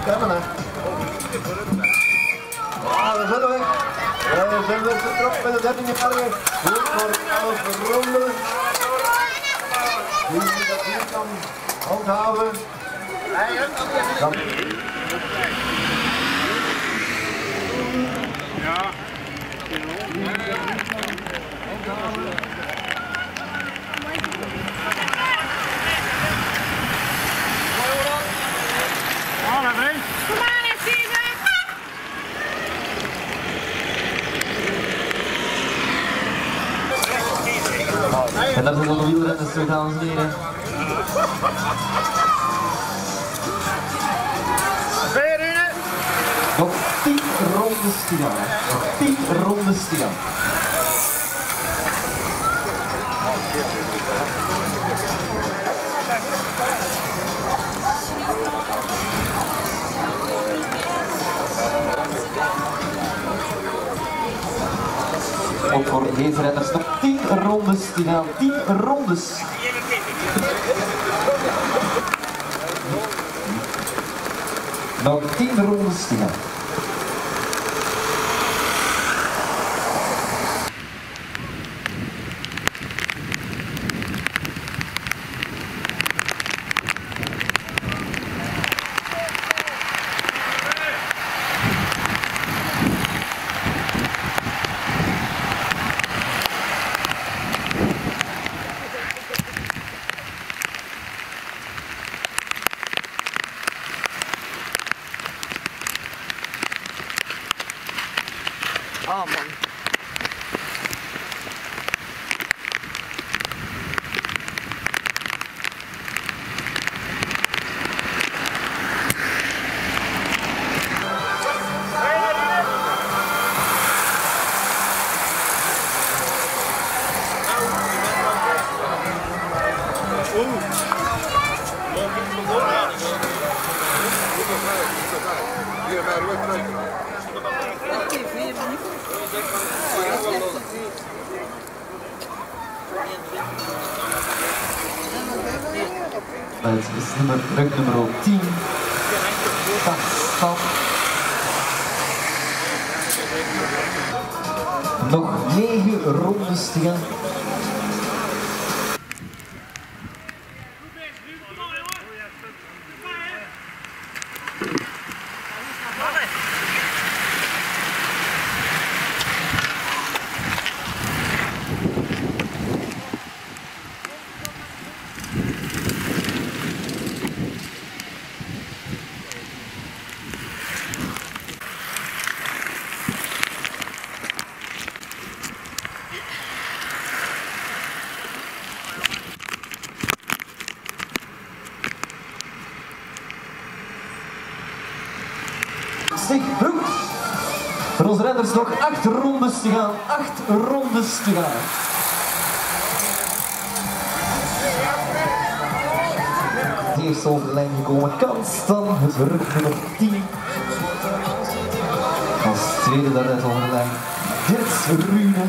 Kemmen hè. Ja, we zijn weg. We zijn weer getrokken met de 13-jarige. Goed voor Elf Ronde. Die dat hier kan handhaven. Ja. En daar zijn dan de wielrenners terug, dames en heren. Nog 10 rondes te gaan. Nog 10 rondes te gaan. Ook voor deze renners nog 10 rondes te gaan. 10 rondes. Nog 10 rondes te gaan. Ah man. Het is ruk nummer 10. Stop. Nog 9 rondes te gaan. Zeg, goed. Voor onze renners nog 8 rondes te gaan. 8 rondes te gaan. Eerst over de lijn gekomen kans dan het rug nummer 10. Als tweede daarnet over de lijn Dirks Rune.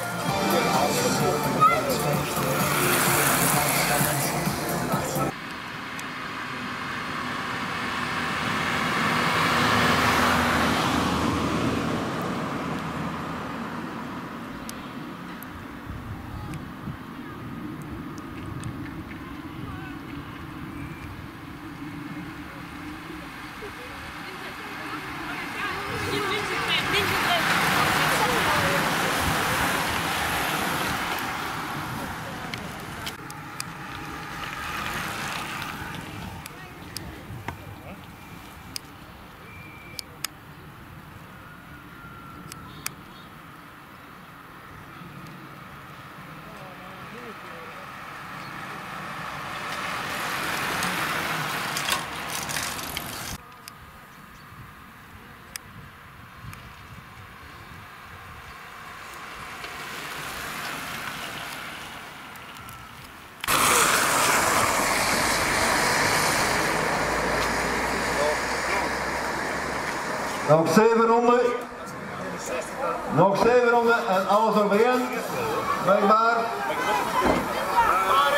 Nog 7 ronden. Nog 7 ronden en alles er begin. Blijkbaar.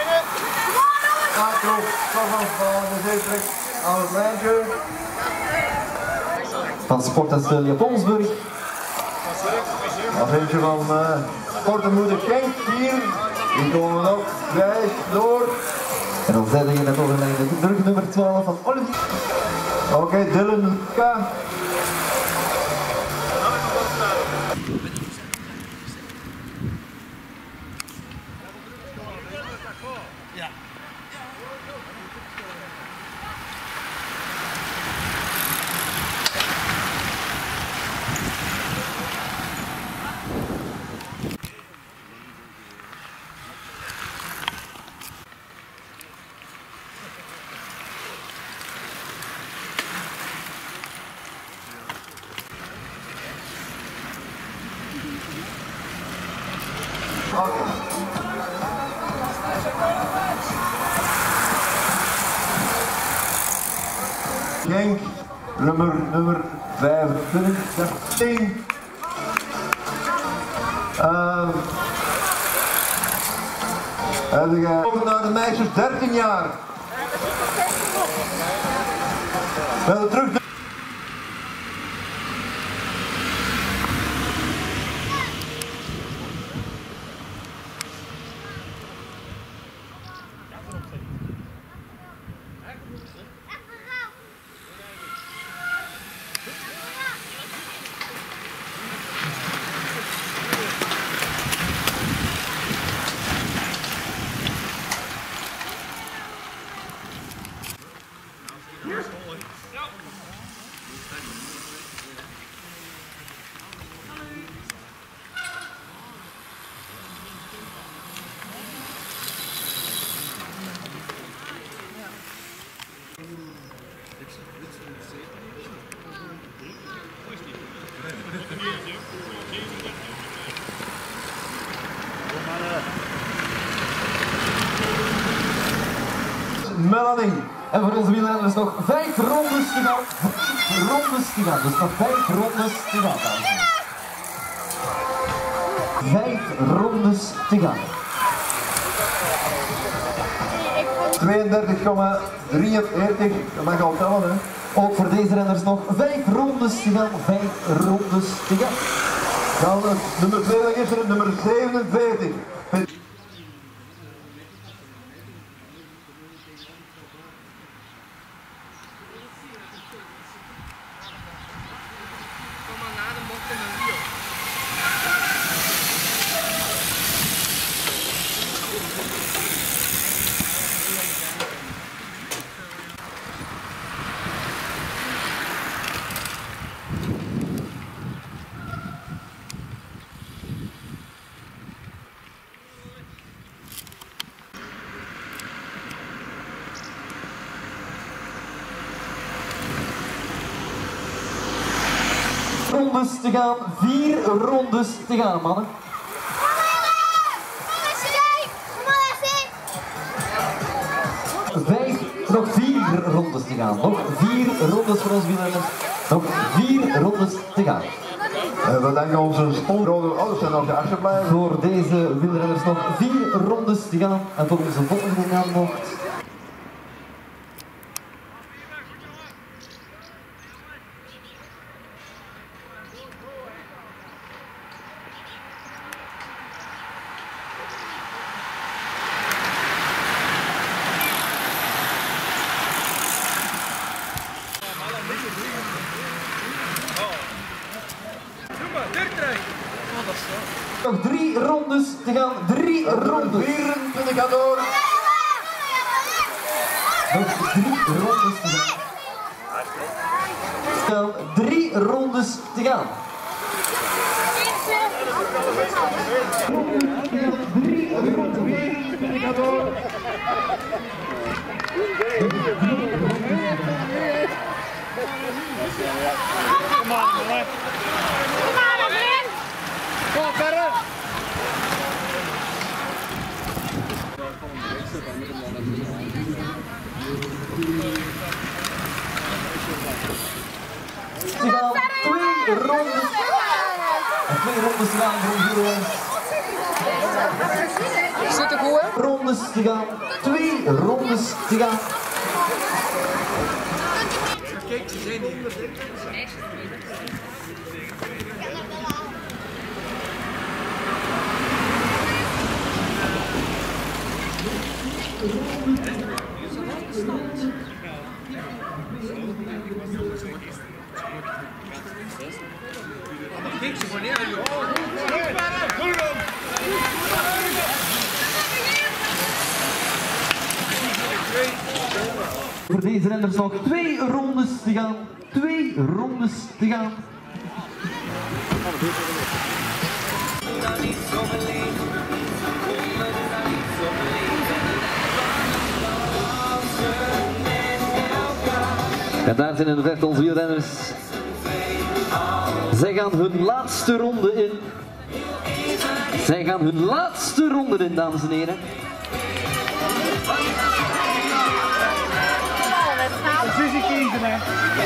Aanklop van de zeetrek aan het lijntje. van Sport en Spel Japonsburg. Nog eentje van Sportenmoeder Genk hier. Die komen ook wijs door. En dan zijn we in het overlijden de rug nummer 12 van Olivier. Oké, Dylan K. Genk, nummer 25, 10. Over naar de meisjes 13 jaar. Wel terug. Melanie. En voor onze wielrenners nog 5 rondes te gaan. 5 rondes te gaan. Dus nog 5 rondes te gaan, dames en heren. 5 rondes te gaan. 32,43. Dat mag al tellen, hè. Ook voor deze renners nog 5 rondes te gaan. 5 rondes te gaan. Dan nummer 2 is er nummer 47. Rondes te gaan, 4 rondes te gaan, mannen. Nog 4 rondes te gaan. Nog 4 rondes voor ons wielrenners. Nog 4 rondes te gaan. We danken onze sponsor. Oh, zijn nog de achter blijven. Voor deze wielrenners nog 4 rondes te gaan. En voor onze volgende naam nog. Nog 3 rondes te gaan. 3 rondes. 24 gaat door. Nog 3 rondes te gaan. 3 rondes te gaan. 3 rondes gaat door. Kom maar, kom verder! Ze gaan 2 rondes. En 2 rondes te gaan voor de wielrenners. Zit er goed, hè? Rondes te gaan. 2 rondes te gaan. Kijk, ze zijn hier. Kijk, ze worden neer, joh. Voor deze renners nog 2 rondes te gaan. 2 rondes te gaan. En daar zijn in de verte onze wielrenners. Zij gaan hun laatste ronde in. Zij gaan hun laatste ronde in, dames en heren. Susie kiezen, hè.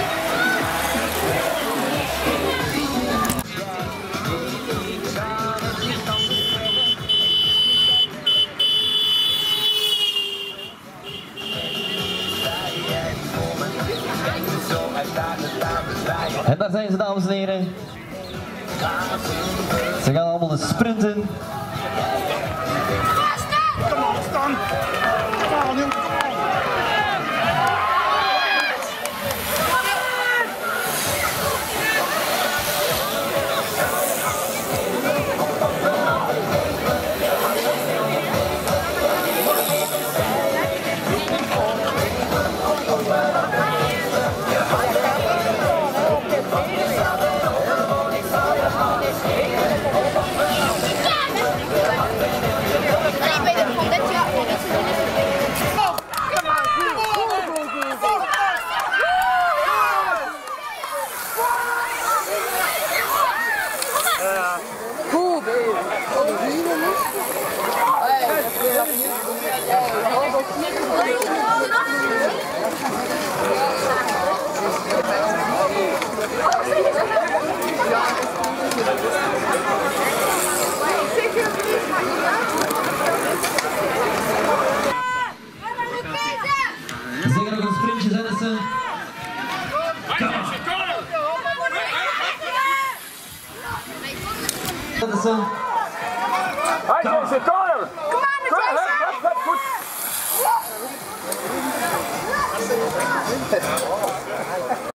En daar zijn ze, dames en heren. Ze gaan allemaal de sprinten. Kom op, Stan. Kom on, jongen. Zeker nog een sprintje zetten ze. Zetten ze. Hij is een corner. Kom aan,